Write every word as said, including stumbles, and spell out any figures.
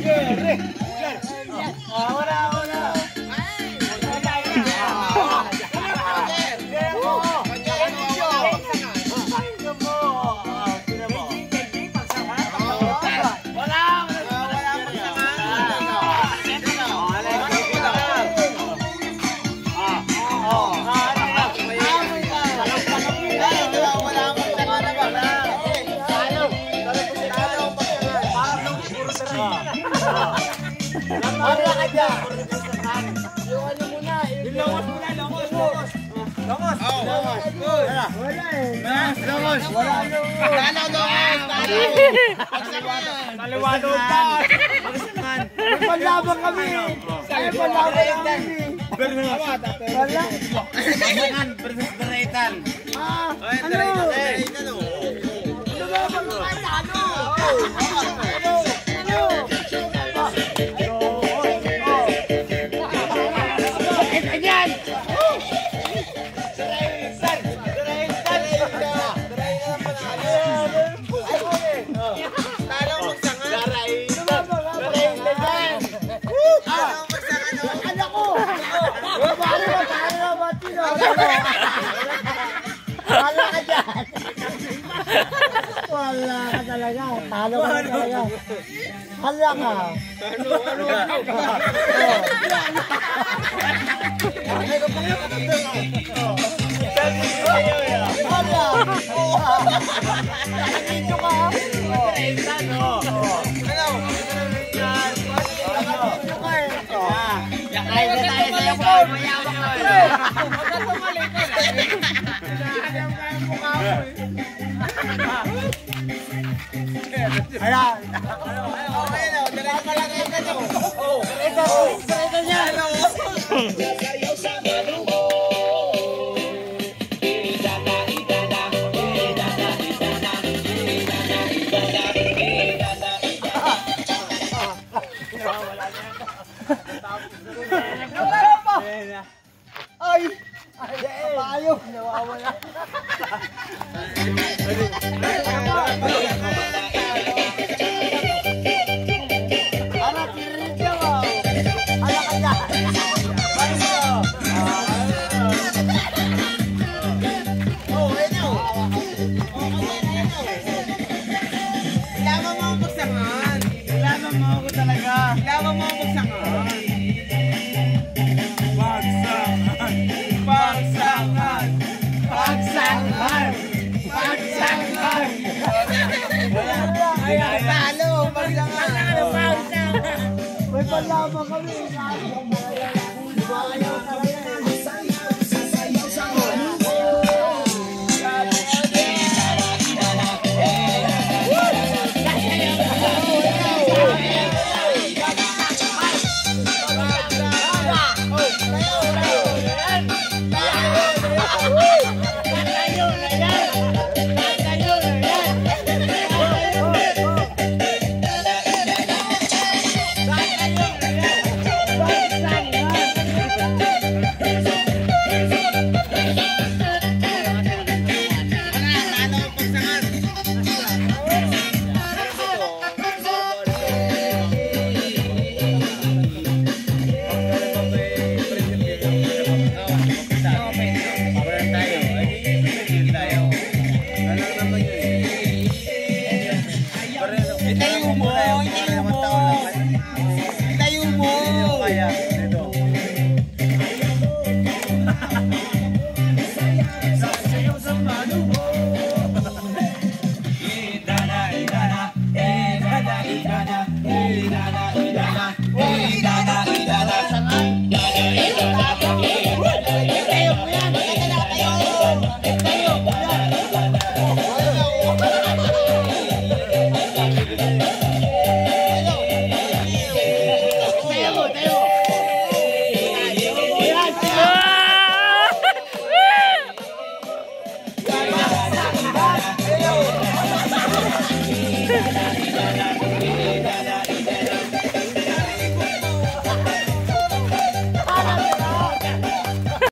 Wala ka dyan. Yung ano muna. Yung longos muna. Longos. Longos. Longos. Longos. Wala. Wala eh. Longos. Wala. Tanaw longos. Tanaw. Taliwado pa. May panlaban kami. May panlaban kami. Wala. Panlaban versus Beraitan. Ah. Ano? Ano? Ano ba bang ano? Ano? Wala ka dyan. Wala ka talaga. Talo ka talaga. Hala ka. Ano? Ano? Hala. Nakikito ka. Yakay na tayo sa'yo po. Mayawak na ito. Huwag ka tumalik ko na. Ayan. Okay na. Dala ka lang yung ganito. Ito. Ito niya. Sayaw sa maluho. Idana, idana. Idana, idana. Idana, idana. Idana. Wala niya. Nawala pa. Ay. Ay, payo. Nawawala. Ano, tirinig ka mo? Ala ka na. Oh, ayun o. Ilaman mo ako magsangan. Ilaman mo ako talaga. Ilaman mo ako magsangan. Pagsangan. Pagsangan. Pagsangan. Pagsangan. Ay, talo. Pagsangan. May panlaban kami. Ayaw talaga. Sasayaw sa maluho. Hintayin mo, hintayin mo.